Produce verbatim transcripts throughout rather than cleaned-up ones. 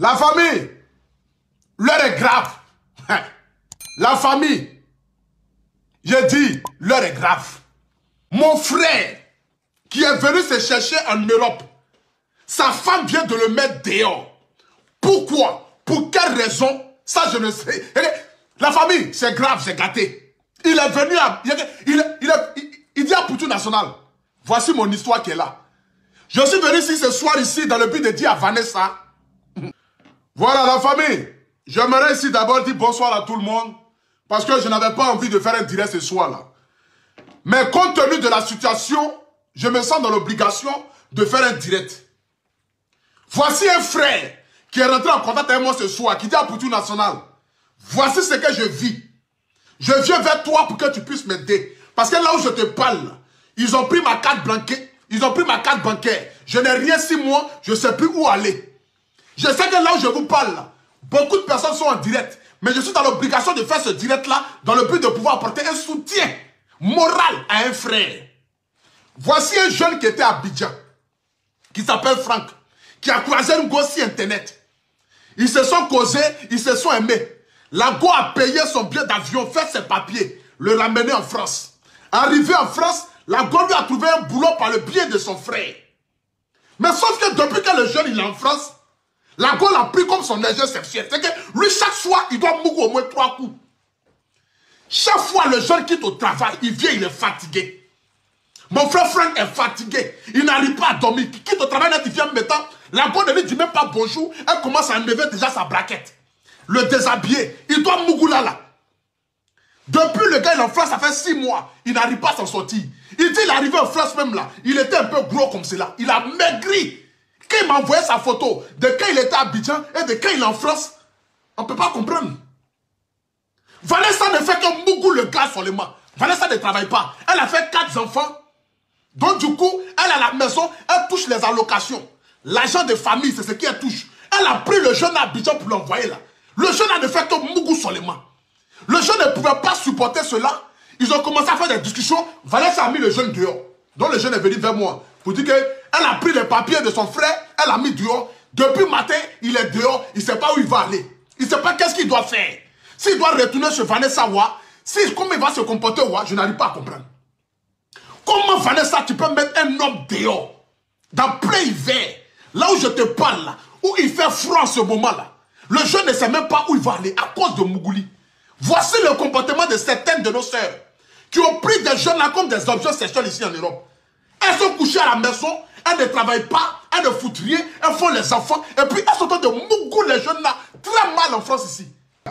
La famille, l'heure est grave. La famille, j'ai dit, l'heure est grave. Mon frère, qui est venu se chercher en Europe, sa femme vient de le mettre dehors. Pourquoi? Pour quelle raison? Ça, je ne sais. La famille, c'est grave, c'est gâté. Il est venu à... Il, il, il, il, il dit à Poutou National, voici mon histoire qui est là. Je suis venu ici ce soir ici dans le but de dire à Vanessa. Voilà la famille. J'aimerais ici d'abord dire bonsoir à tout le monde. Parce que je n'avais pas envie de faire un direct ce soir là. Mais compte tenu de la situation, je me sens dans l'obligation de faire un direct. Voici un frère qui est rentré en contact avec moi ce soir, qui dit à Poutou National, voici ce que je vis. Je viens vers toi pour que tu puisses m'aider. Parce que là où je te parle, ils ont pris ma carte bancaire. Ils ont pris ma carte bancaire. Je n'ai rien six mois, je ne sais plus où aller. Je sais que là où je vous parle, beaucoup de personnes sont en direct. Mais je suis dans l'obligation de faire ce direct-là dans le but de pouvoir apporter un soutien moral à un frère. Voici un jeune qui était à Abidjan, qui s'appelle Franck, qui a croisé une gosse sur Internet. Ils se sont causés, ils se sont aimés. La go a payé son billet d'avion, fait ses papiers, le ramener en France. Arrivé en France, la go lui a trouvé un boulot par le biais de son frère. Mais sauf que depuis que le jeune il est en France, la go l'a pris comme son agent sexuel. C'est que lui, chaque soir, il doit mourir au moins trois coups. Chaque fois, le jeune quitte au travail, il vient, il est fatigué. Mon frère Franck est fatigué. Il n'arrive pas à dormir. Il quitte au travail, il vient mettant. La go ne lui dit même pas bonjour. Elle commence à enlever déjà sa braquette. Le déshabiller. Il doit mourir là, là. Depuis le gars, il est en France, ça fait six mois. Il n'arrive pas à s'en sortir. Il dit, il est arrivé en France même là. Il était un peu gros comme cela. Il a maigri. Quand il m'a envoyé sa photo de quand il était à Abidjan et de quand il est en France, on ne peut pas comprendre. Vanessa ne fait que Mougou le gars seulement. Vanessa ne travaille pas. Elle a fait quatre enfants. Donc du coup, elle à la maison, elle touche les allocations. L'argent de famille, c'est ce qu'elle touche. Elle a pris le jeune à Abidjan pour l'envoyer là. Le jeune a ne fait que Mougou seulement. Le jeune ne pouvait pas supporter cela. Ils ont commencé à faire des discussions. Vanessa a mis le jeune dehors. Donc le jeune est venu vers moi pour dire qu'elle a pris les papiers de son frère, elle a mis dehors. Depuis matin, il est dehors, il ne sait pas où il va aller. Il ne sait pas qu'est-ce qu'il doit faire. S'il doit retourner chez Vanessa Wa, si, comment il va se comporter Wa, je n'arrive pas à comprendre. Comment Vanessa, tu peux mettre un homme dehors, dans plein hiver, là où je te parle, là, où il fait froid en ce moment-là. Le jeune ne sait même pas où il va aller à cause de Mougouli. Voici le comportement de certaines de nos sœurs qui ont pris des jeunes là comme des objets sexuels ici en Europe. Elles sont couchées à la maison, elles ne travaillent pas, elles ne foutent rien, elles font les enfants, et puis elles sont en train de Mougou les jeunes là, très mal en France ici.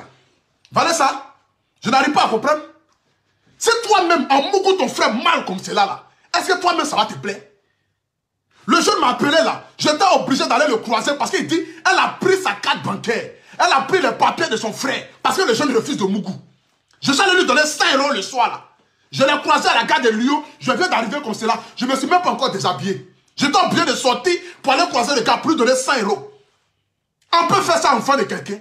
Vanessa, je n'arrive pas à comprendre. Si toi-même, en Mougou ton frère mal comme cela là, est-ce que toi-même ça va te plaire? Le jeune m'a appelé là, j'étais obligé d'aller le croiser parce qu'il dit, elle a pris sa carte bancaire, elle a pris les papiers de son frère, parce que le jeune refuse de Mougou. Je suis allé lui donner cinq euros le soir là. Je l'ai croisé à la gare de Lyon, je viens d'arriver comme cela, je ne me suis même pas encore déshabillé. J'étais obligé de sortir pour aller croiser le gars pour lui donner cinq euros. On peut faire ça enfant de quelqu'un.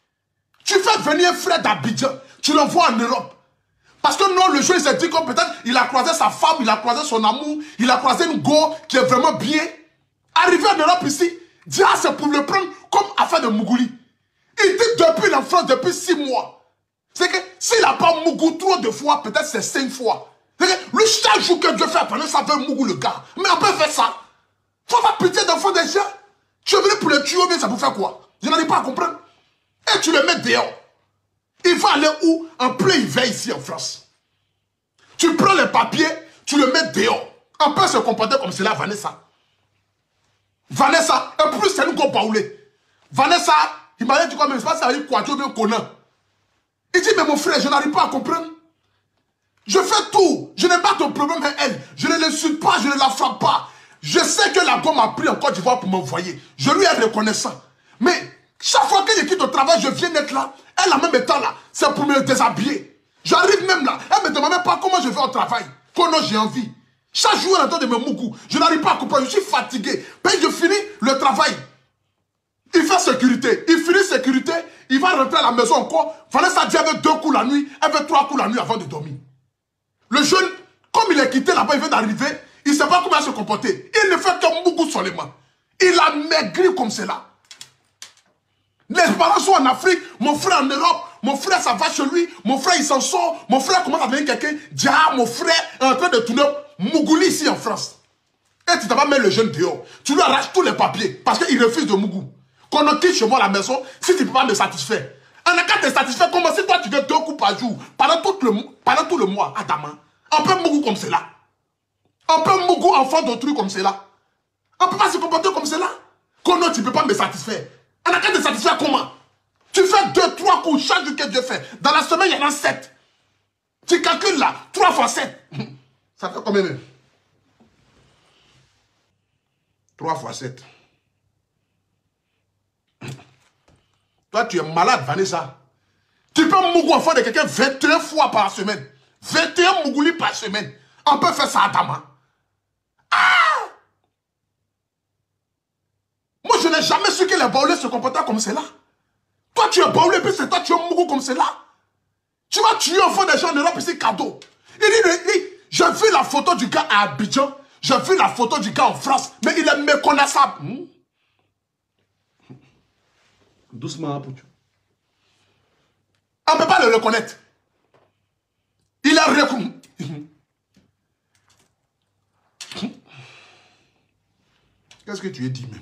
Tu fais venir un frère d'Abidjan, tu l'envoies en Europe. Parce que non, le jeune s'est dit comme peut-être il a croisé sa femme, il a croisé son amour, il a croisé une go qui est vraiment bien. Arrivé en Europe ici, dit ah c'est pour le prendre comme affaire de Mougouli. Il dit depuis l'enfance, depuis six mois. C'est que s'il n'a pas Mougou trop de fois, peut-être c'est cinq fois. C'est que lui, chaque jour que Dieu fait, pendant ça veut Mougou le gars. Mais on peut faire ça. Faut pas pitié d'enfants des gens. Tu es venu pour le tuer, mais ça vous fait quoi? Je n'arrive pas à comprendre. Et tu le mets dehors. Il va aller où? En plein hiver ici en France. Tu prends les papiers, tu le mets dehors. On peut se comporter comme cela, Vanessa. Vanessa, et plus c'est nous qu'on parle. Vanessa, il m'a dit quoi, mais c'est pas ça, il quoi, tu veux connaître. Il dit, mais mon frère, je n'arrive pas à comprendre. Je fais tout. Je n'ai pas ton problème avec elle. Je ne l'insulte pas, je ne la frappe pas. Je sais que la gomme m'a pris en Côte d'Ivoire pour m'envoyer. Je lui ai reconnaissant. Mais chaque fois que je quitte au travail, je viens d'être là. Elle, en même temps là, c'est pour me déshabiller. J'arrive même là. Elle ne me demande même pas comment je vais au travail. Comment j'ai envie. Chaque jour, elle entend de me mougou. Je n'arrive pas à comprendre. Je suis fatigué. Puis je finis le travail. Il fait sécurité. Il finit sécurité. Il va rentrer à la maison encore. Vanessa dit elle veut deux coups la nuit. Elle veut trois coups la nuit avant de dormir. Le jeune, comme il est quitté là-bas, il vient d'arriver. Il ne sait pas comment se comporter. Il ne fait que Mougou seulement. Il a maigri comme cela. Les parents sont en Afrique, mon frère en Europe, mon frère ça va chez lui, mon frère il s'en sort, mon frère commence à devenir quelqu'un. Dia, mon frère est en train de tourner Mougouli ici en France. Et tu t'as pas mis le jeune dehors. Tu lui arraches tous les papiers parce qu'il refuse de Mougou. Qu'on en quitte chez moi à la maison si tu ne peux pas me satisfaire. En cas de satisfaire, comment si toi tu veux deux coups par jour pendant tout le, pendant tout le mois, Adama. On peut Mougou comme cela. On peut Mougou enfant d'autrui comme cela. On ne peut pas se comporter comme cela. Comment tu ne peux pas me satisfaire? En cas de satisfaire, comment? Tu fais deux, trois coups chaque jour que Dieu fait. Dans la semaine, il y en a sept. Tu calcules là, trois fois sept. Ça fait combien même? trois fois sept. Toi, tu es malade, Vanessa. Tu peux Mougou enfant de quelqu'un vingt et une fois par semaine. vingt et un Mougoulis par semaine. On peut faire ça à Dama. Ah! Moi, je n'ai jamais su que les Baoulés se comportaient comme cela. Toi, tu es Baoulé, puis c'est toi, tu es Mougou comme cela. Tu vas tuer enfant des gens en Europe ici, cadeau. Il dit, il dit j'ai vu la photo du gars à Abidjan. J'ai vu la photo du gars en France. Mais il est méconnaissable. Hmm? Doucement, Poutou. On ne peut pas le reconnaître. Il est reconnu. Qu'est-ce que tu as dit même?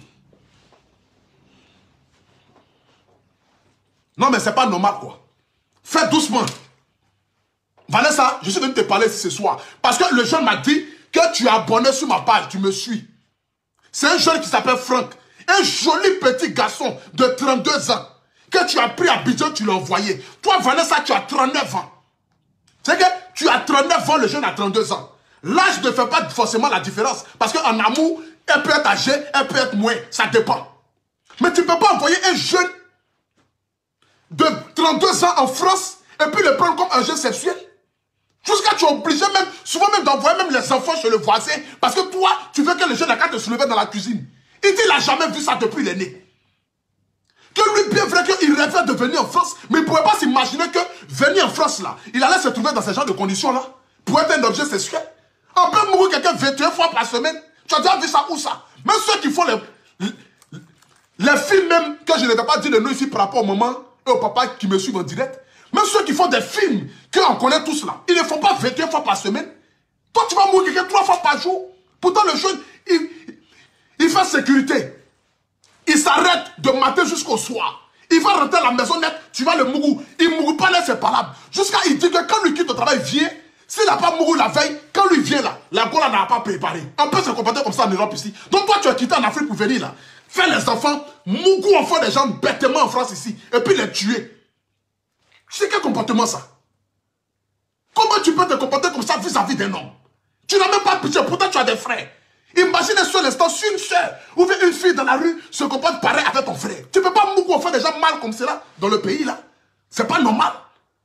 Non, mais c'est pas normal, quoi. Fais doucement. Vanessa, je suis venu te parler ce soir. Parce que le jeune m'a dit que tu es abonné sur ma page, tu me suis. C'est un jeune qui s'appelle Franck. Un joli petit garçon de trente-deux ans. Que tu as pris à Abidjan, tu l'as envoyé. Toi, Vanessa, tu as trente-neuf ans. C'est que tu as trente-neuf ans, le jeune a trente-deux ans. L'âge ne fait pas forcément la différence. Parce qu'en amour, elle peut être âgée, elle peut être moins. Ça dépend. Mais tu ne peux pas envoyer un jeune de trente-deux ans en France et puis le prendre comme un jeune sexuel. Jusqu'à tu es obligé même, souvent même d'envoyer même les enfants chez le voisin. Parce que toi, tu veux que le jeune n'a qu'à te soulever dans la cuisine. Il dit qu'il n'a jamais vu ça depuis l'aîné. Que lui, bien vrai qu'il rêvait de venir en France, mais il ne pouvait pas s'imaginer que venir en France là, il allait se trouver dans ce genre de conditions là, pour être un objet sexuel. On peut mourir quelqu'un vingt et une fois par semaine. Tu as déjà vu ça où ça? Même ceux qui font les, les, les films même, que je ne vais pas dire de nous ici par rapport au maman et au papa qui me suivent en direct, même ceux qui font des films, qu'on connaît tous là, ils ne font pas vingt et une fois par semaine. Toi tu vas mourir quelqu'un trois fois par jour. Pourtant le jeune, il, il fait sécurité. Il s'arrête de matin jusqu'au soir. Il va rentrer à la maison net, tu vas le mougou. Il ne mougou pas là, c'est palable. Jusqu'à il dit que quand lui quitte au travail, vient. S'il n'a pas mouru la veille, quand lui vient là, la Gola n'a pas préparé. On peut se comporter comme ça en Europe ici. Donc toi, tu as quitté en Afrique pour venir là. Faire les enfants, mougou enfants des gens bêtement en France ici. Et puis les tuer. C'est quel comportement ça? Comment tu peux te comporter comme ça vis-à-vis d'un homme? Tu n'as même pas pitié, pourtant tu as des frères. Imagine un seul instant, si une soeur ou une fille dans la rue se comporte pareil avec ton frère. Tu ne peux pas beaucoup faire des gens mal comme cela dans le pays là. C'est pas normal.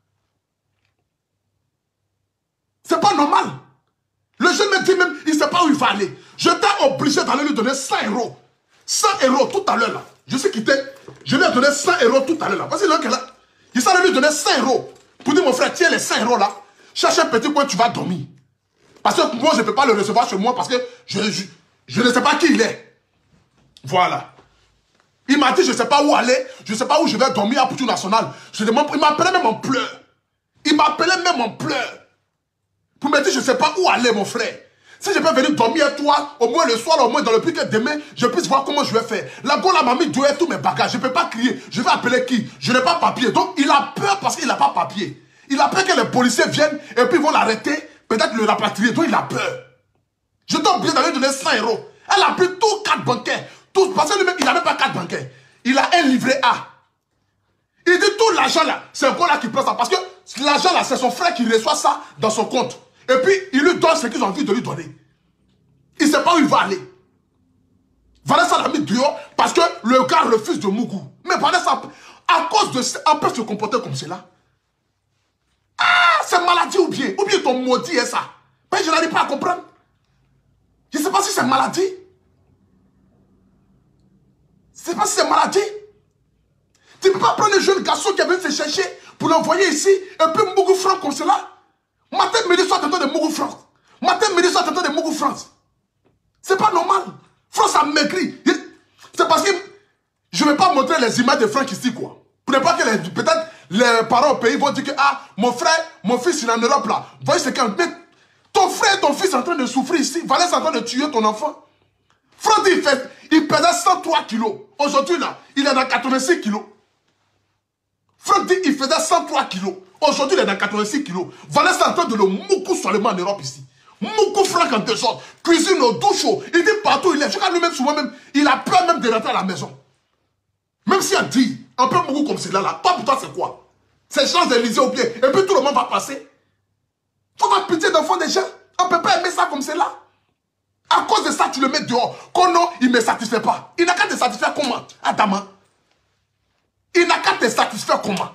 C'est pas normal. Le jeune me dit même, il ne sait pas où il va aller. Je t'ai obligé d'aller lui donner cent euros. cent euros tout à l'heure là. Je sais qu'il était. Je lui ai donné cent euros tout à l'heure là. Voici l'heure qu'elle a. Il s'est lui donner cent euros. Pour dire mon frère, tiens les cent euros là. Cherche un petit coin, tu vas dormir. Parce que moi, je ne peux pas le recevoir chez moi parce que je, je, je ne sais pas qui il est. Voilà. Il m'a dit, je ne sais pas où aller, je ne sais pas où je vais dormir à Poutou National. Je demande, il m'appelait même en pleurs. Il m'appelait même en pleurs. Pour me dire, je ne sais pas où aller, mon frère. Si je peux venir dormir à toi, au moins le soir, au moins dans le plus que demain, je puisse voir comment je vais faire. La Gola m'a mis doué tous mes bagages. Je ne peux pas crier. Je vais appeler qui? Je n'ai pas papier. Donc, il a peur parce qu'il n'a pas papier. Il a peur que les policiers viennent et puis ils vont l'arrêter. Peut-être le rapatrier, donc il a peur. Je t'ai oublié d'aller donner cent euros. Elle a pris tous quatre bancaires. Tous, parce que lui-même, il n'a même pas quatre bancaires. Il a un livret A. Il dit tout l'argent là, c'est un gars là qui prend ça. Parce que l'argent là, c'est son frère qui reçoit ça dans son compte. Et puis, il lui donne ce qu'ils ont envie de lui donner. Il ne sait pas où il va aller. Vanessa l'a mis dehors parce que le gars refuse de Mougou. Mais Vanessa, à cause de ça, on peut se comporter comme cela. Ah, c'est maladie ou bien, ou bien ton maudit est ça. Mais je n'arrive pas à comprendre. Je ne sais pas si c'est maladie. Je ne sais pas si c'est maladie. Tu ne peux pas prendre un jeune garçon qui est venu te chercher pour l'envoyer ici et puis Mougou France comme cela. Matin, midi, soir, t'entends de Mougou France. Matin, midi, soir, t'entends de Mougou France. C'est pas normal. France a maigri. C'est parce que Je ne vais pas montrer les images de Franck ici, quoi. Pour ne pas que les... Peut-être les parents au pays vont dire que, ah, mon frère, mon fils, il est en Europe, là. Voyez ce qu'il mais ton frère, ton fils est en train de souffrir ici. Valès est en train de tuer ton enfant. Franck, il, fait, il pesait cent trois kilos. Aujourd'hui, là, il est dans quatre-vingt-six kilos. Franck dit il faisait cent trois kilos. Aujourd'hui, il est dans quatre-vingt-six kilos. Valès est en train de le moucou seulement en Europe ici. Moukou Franck en désordre. Cuisine au douche chaud. Il dit partout il est. Je regarde lui-même souvent même. Il a peur même de rentrer à la maison. Même si on dit un peu moukou comme cela là. Toi pour toi c'est quoi? C'est Champs-Élysées au pied. Et puis tout le monde va passer. Faut avoir pitié d'enfants des gens. On ne peut pas aimer ça comme cela. À cause de ça, tu le mets dehors. Qu'on non, il ne me satisfait pas. Il n'a qu'à te satisfaire comment? Adama. Il n'a qu'à te satisfaire comment?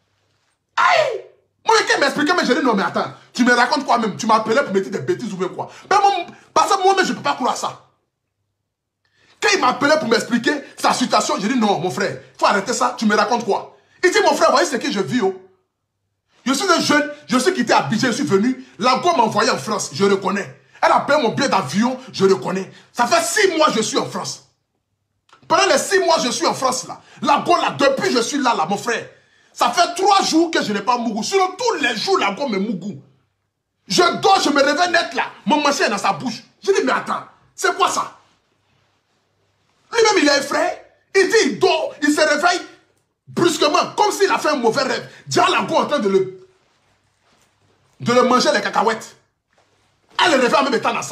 Aïe! Moi, quelqu'un m'expliquait, mais je dis non, mais attends, tu me racontes quoi même? Tu m'appelais pour me dire des bêtises ou même quoi? Mais moi, parce que moi-même, je ne peux pas croire ça. Quand il m'appelait pour m'expliquer sa situation, je dis non, mon frère, il faut arrêter ça, tu me racontes quoi? Il dit, mon frère, voyez ce que je vis, oh. Je suis un jeune, je suis quitté à Abidjan, je suis venu, la go m'a envoyé en France, je reconnais. Elle a payé mon billet d'avion, je reconnais. Ça fait six mois que je suis en France. Pendant les six mois je suis en France là, la go là, depuis je suis là, là, mon frère. Ça fait trois jours que je n'ai pas mougou. Sinon, tous les jours, la go me mougou. Je dors, je me réveille net là. Mon machin est dans sa bouche. Je dis, mais attends, c'est quoi ça? Lui-même, il est effrayé. Il dit, il dort, il se réveille brusquement, comme s'il a fait un mauvais rêve. Déjà, la go en train de le, de le manger les cacahuètes. Elle le réveille en même temps dans ça.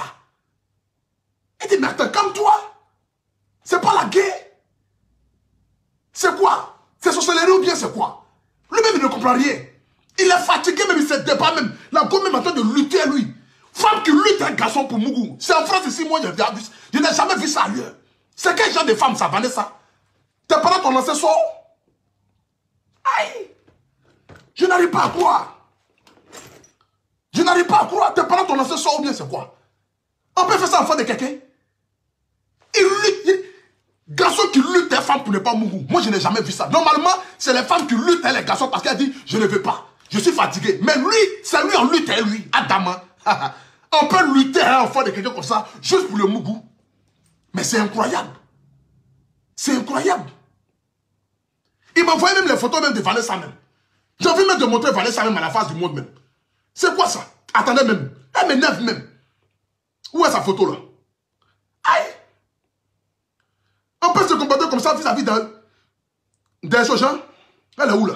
Il dit, mais attends, calme-toi. C'est pas la guerre. C'est quoi? C'est sorcellerie ou bien c'est quoi? Lui-même, il ne comprend rien. Il est fatigué, même il se débat même. La go même en train de lutter lui. Femme qui lutte un garçon pour Mougou. C'est en France ici, moi, je, je n'ai jamais vu ça ailleurs. C'est quel genre de femme ça, Vanessa? Tes parents t'ont lancé ça? Aïe! Je n'arrive pas à croire. Je n'arrive pas à croire. Tes parents t'ont lancé ça ou bien c'est quoi? On peut faire ça en face de quelqu'un? Il lutte. Il... Garçon qui lutte les femmes pour ne pas mourir. Moi, je n'ai jamais vu ça. Normalement, c'est les femmes qui luttent les garçons parce qu'elle dit, je ne veux pas. Je suis fatigué. Mais lui, c'est lui en lutte, lui. Adama. On peut lutter un enfant de quelqu'un comme ça, juste pour le mougou. Mais c'est incroyable. C'est incroyable. Il m'a envoyé même les photos même de Vanessa même. J'ai envie même de montrer Vanessa même à la face du monde même. C'est quoi ça? Attendez même. Elle m'énerve même. Où est sa photo là? Aïe! On peut se comporter comme ça vis-à-vis d'un des gens. Elle est où là?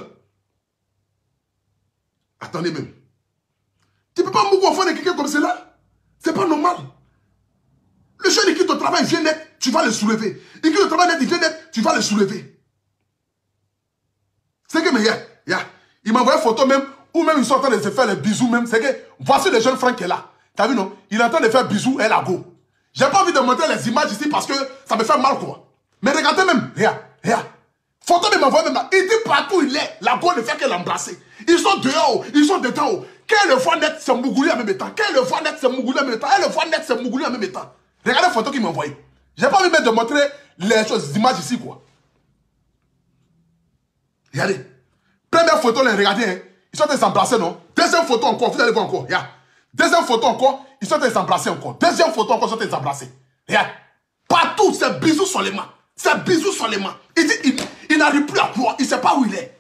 Attendez même. Tu ne peux pas mourir au fond de quelqu'un comme cela. C'est pas normal. Le jeune il quitte au travail, il vient net, tu vas le soulever. Il quitte au travail net, il vient net, tu vas le soulever. C'est que, mais ya, ya, il m'a envoyé une photo même, ou même ils sont en train de se faire les bisous même. C'est que, voici le jeune Franck qui est là. T'as vu non? Il est en train de faire bisous et la go. J'ai pas envie de montrer les images ici parce que ça me fait mal quoi. Mais regardez même, regarde, regarde. Photo de m'envoyer même là. Il dit partout où il est, la go ne fait que l'embrasser. Ils sont dehors, ils sont dedans. Quand le voit net, c'est Mougouli en même temps. Quand le voit net, c'est Mougouli en même temps. Et le voit net, c'est Mougouli en même temps. Regardez la photo qu'il m'a envoyée. J'ai pas envie même de montrer les choses, les images ici quoi. Regardez. Première photo, là, regardez. Hein. Ils sont en train de s'embrasser, non? Deuxième photo encore, vous allez voir encore. Regarde. Deuxième photo encore, ils sont en train de s'embrasser encore. Deuxième photo encore, ils sont en train de s'embrasser. Regarde. Partout, c'est bisous sur les mains. C'est bisous sur les mains. Il dit, il, il n'arrive plus à croire. Il ne sait pas où il est.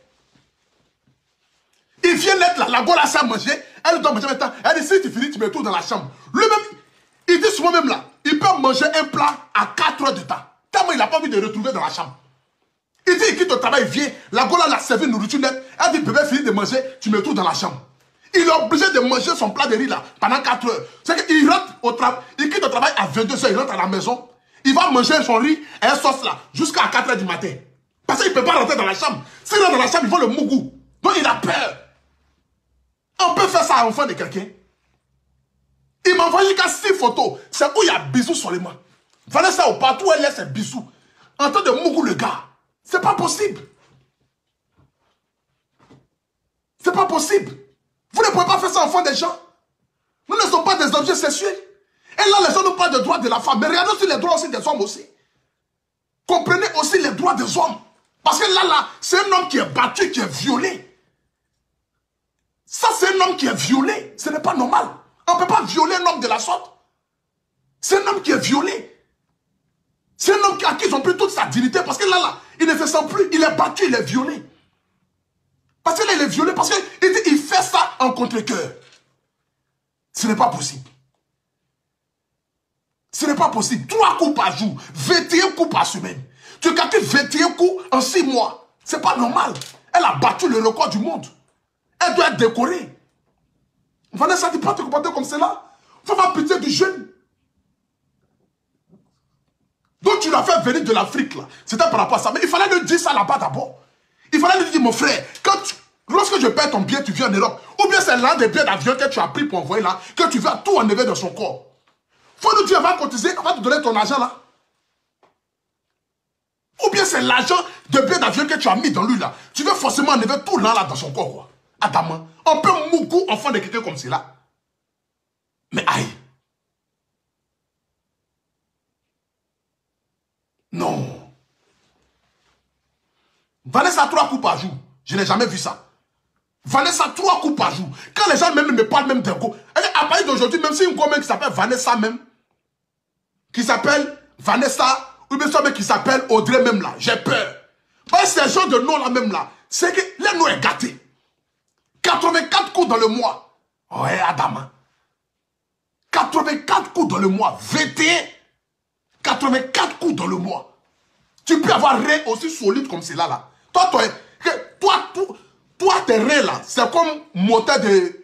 Il vient d'être là. La go là, ça manger. Elle doit manger maintenant. Elle dit, si tu finis, tu mets tout dans la chambre. Lui-même, il dit souvent même là, il peut manger un plat à quatre heures de temps. Tellement il n'a pas envie de le retrouver dans la chambre. Il dit, il quitte au travail, il vient. La go là, l'a servi une nourriture nette. Elle dit, bébé, finis de manger, tu mets tout dans la chambre. Il est obligé de manger son plat de riz là pendant quatre heures. C'est qu'il rentre au travail, il quitte au travail à vingt-deux heures, il rentre à la maison. Il va manger son riz et un sauce là jusqu'à quatre heures du matin. Parce qu'il ne peut pas rentrer dans la chambre. S'il rentre dans la chambre, il voit le mougou. Donc il a peur. On peut faire ça à l'enfant de quelqu'un. Il m'a envoyé jusqu'à six photos. C'est où il y a bisous sur les mains. Vanessa, au partout où elle est, c'est bisous. En train de mougou le gars. C'est pas possible. C'est pas possible. Vous ne pouvez pas faire ça à l'enfant des gens. Nous ne sommes pas des objets sexuels. Et là, les gens n'ont pas de droits de la femme. Mais regardez aussi les droits aussi des hommes aussi. Comprenez aussi les droits des hommes. Parce que là, là, c'est un homme qui est battu, qui est violé. Ça, c'est un homme qui est violé. Ce n'est pas normal. On ne peut pas violer un homme de la sorte. C'est un homme qui est violé. C'est un homme à qui ils ont pris toute sa dignité parce que là, là, il ne se sent plus. Il est battu, il est violé. Parce que là, il est violé parce qu'il il fait ça en contre-cœur. Ce n'est pas possible. Ce n'est pas possible. Trois coups par jour, vingt et un coups par semaine. Tu calcules vingt et un coups en six mois. C'est pas normal. Elle a battu le record du monde. Elle doit être décorée. Vanessa, tu ne peux pas te comporter comme cela. Il faut avoir pitié du jeune. Donc tu l'as fait venir de l'Afrique là. C'était par rapport à ça. Mais il fallait lui dire ça là-bas d'abord. Il fallait lui dire, mon frère, quand tu, lorsque je paie ton billet, tu viens en Europe. Ou bien c'est l'un des billets d'avion que tu as pris pour envoyer là, que tu vas tout enlever dans son corps. Il faut nous dire, on va cotiser, on va te donner ton argent là. Ou bien c'est l'argent de billet d'avion que tu as mis dans lui là. Tu veux forcément enlever tout là, là dans son corps. Quoi. Adama, on peut moukou enfant de quelqu'un comme cela. Mais aïe. Non. Vanessa, trois coups par jour. Je n'ai jamais vu ça. Vanessa, trois coups par jour. Quand les gens même me parlent même d'un coup. À partir d'aujourd'hui, même si une gomme qui s'appelle Vanessa même, qui s'appelle Vanessa, ou bien ça même qui s'appelle Audrey même là, j'ai peur. Parce que ces gens de nom là même là, c'est que les noms est gâté. quatre-vingt-quatre coups dans le mois. Ouais, Adama. quatre-vingt-quatre coups dans le mois. vingt et un. quatre-vingt-quatre coups dans le mois. Tu peux avoir un rein aussi solide comme cela là. Toi, toi, toi, toi, toi tes reins là, c'est comme moteur de...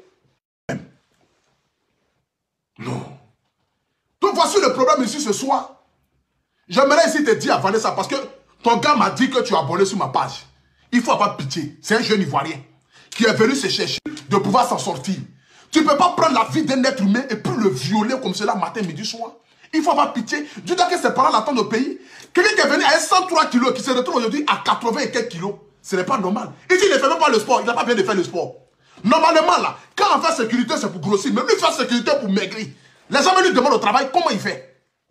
Non. Donc voici le problème ici ce soir. J'aimerais ici te dire à Vanessa, parce que ton gars m'a dit que tu as abonné sur ma page. Il faut avoir pitié. C'est un jeune Ivoirien qui est venu se chercher de pouvoir s'en sortir. Tu ne peux pas prendre la vie d'un être humain et puis le violer comme cela matin, midi, soir. Il faut avoir pitié. Dieu dit que ses parents l'attendent au pays. Quelqu'un qui est venu à cent trois kilos, qui se retrouve aujourd'hui à quatre-vingts et quelques kilos, ce n'est pas normal. Ici, il ne fait même pas le sport. Il n'a pas bien de faire le sport. Normalement, là, quand on fait sécurité, c'est pour grossir. Mais lui, faire sécurité pour maigrir. Les gens lui demandent au travail, comment il fait?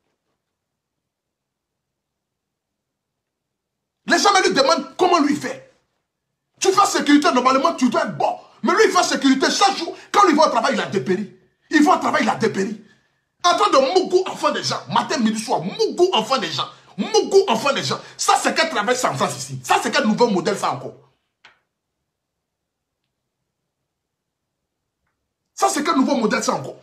Les gens lui demandent comment lui fait. Tu fais sécurité, normalement, tu dois être bon. Mais lui, il fait sécurité chaque jour. Quand il va au travail, il a dépéri. Il va au travail, il a dépéri. En train de mougou enfant des gens. Matin, midi, soir. Mougou enfant des gens. Mougou enfant des gens. Ça, c'est quel travail sans France ici. Ça, c'est quel nouveau modèle ça encore. Ça, c'est quel nouveau modèle ça encore.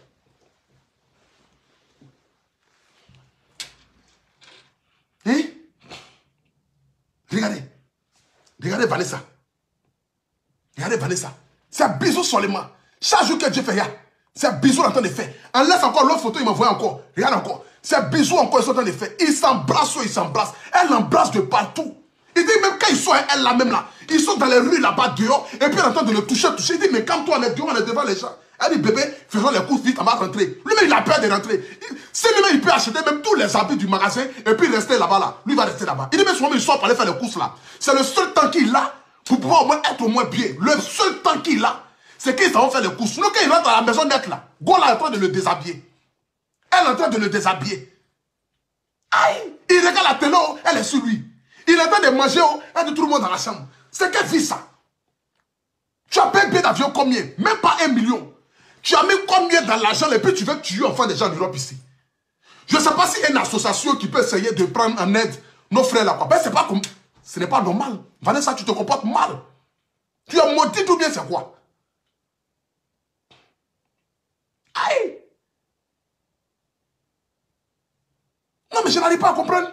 Hein? Regardez. Regardez Vanessa. Regardez Vanessa. C'est un bisou seulement. Chaque jour que Dieu fait, c'est un bisou en train de faire. En laisse encore l'autre photo, il m'envoie encore. Regarde encore. C'est un bisou encore, ils sont en train de faire. Ils s'embrassent, ils s'embrassent. Elle l'embrasse de partout. Il dit même quand ils sont, elle là même là, ils sont dans les rues là-bas dehors, et puis elle est en train de le toucher, toucher. Il dit mais quand toi on est dehors, on est devant les gens. Elle dit bébé, faisons les courses vite, on va rentrer. Lui-même il a peur de rentrer. Si lui-même il peut acheter même tous les habits du magasin, et puis rester là-bas là. Lui va rester là-bas. Il dit mais souvent il sort pour aller faire les courses là. C'est le seul temps qu'il a pour pouvoir au moins être au moins bien. Le seul temps qu'il a, c'est qu'ils vont faire les courses. Sinon quand il rentre à la maison nette là, Gola est en train de le déshabiller. Elle est en train de le déshabiller. Aïe, il regarde la télé, elle est sur lui. Il est en train de manger, elle dit tout le monde dans la chambre. C'est quelle vie ça? Tu as payé un billet d'avion combien? Même pas un million. Tu as mis combien dans l'argent et puis tu veux tuer enfants des gens en Europe ici? Je ne sais pas s'il y a une association qui peut essayer de prendre en aide nos frères là. Ben, c'est pas comme... Ce n'est pas normal. Vanessa, tu te comportes mal. Tu es maudit ou bien c'est quoi? Aïe! Non mais je n'arrive pas à comprendre.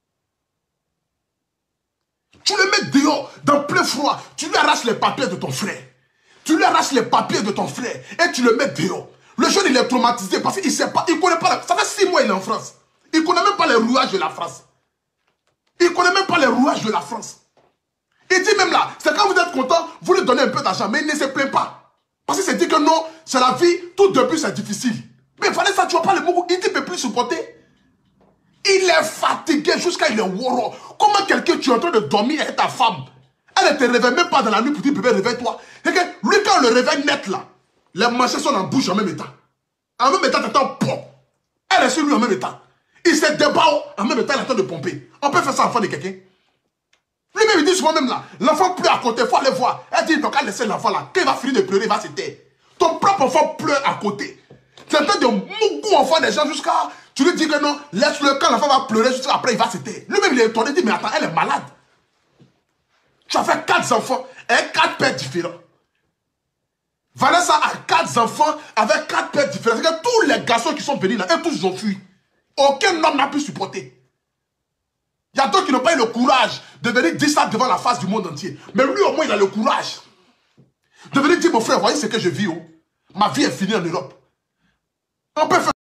Tu le mets dehors, dans plein froid. Tu lui arraches les papiers de ton frère. Tu lui arraches les papiers de ton frère. Et tu le mets dehors. Le jeune, il est traumatisé parce qu'il ne sait pas. Il ne connaît pas. La... Ça fait six mois qu'il est en France. Il ne connaît même pas les rouages de la France. Il ne connaît même pas les rouages de la France. Il dit même là, c'est quand vous êtes content, vous lui donnez un peu d'argent. Mais il ne se plaint pas. Parce qu'il s'est dit que non, c'est la vie. Tout début, c'est difficile. Mais il fallait ça, tu vois pas le mot. Il dit, ne peut plus supporter. Il est fatigué jusqu'à il est woro. Comment quelqu'un, tu es en train de dormir avec ta femme, elle ne te réveille même pas dans la nuit pour dire bébé réveille-toi. Et que lui quand on le réveille net là, les manchettes sont en bouche en même état. En même état, t'entends pom. Elle est sur lui en même état. Il se débat en même temps, il est en train de pomper. On peut faire ça en enfant de quelqu'un. Lui-même il dit souvent même là, l'enfant pleure à côté, il faut aller voir. Elle dit donc elle laisse l'enfant là. Quand il va finir de pleurer, il va se taire. Ton propre enfant pleure à côté. Tu es en train de mougou enfant des gens jusqu'à... Tu lui dis que non, laisse-le, quand la femme va pleurer, juste après il va se taire. Lui-même il est étonné, il dit mais attends, elle est malade. Tu as fait quatre enfants et quatre pères différents. Vanessa a quatre enfants avec quatre pères différents. C'est que tous les garçons qui sont venus là, eux tous ont fui. Aucun homme n'a pu supporter. Il y a d'autres qui n'ont pas eu le courage de venir dire ça devant la face du monde entier. Mais lui au moins il a le courage de venir dire mon frère, voyez ce que je vis. Oh. Ma vie est finie en Europe. On peut faire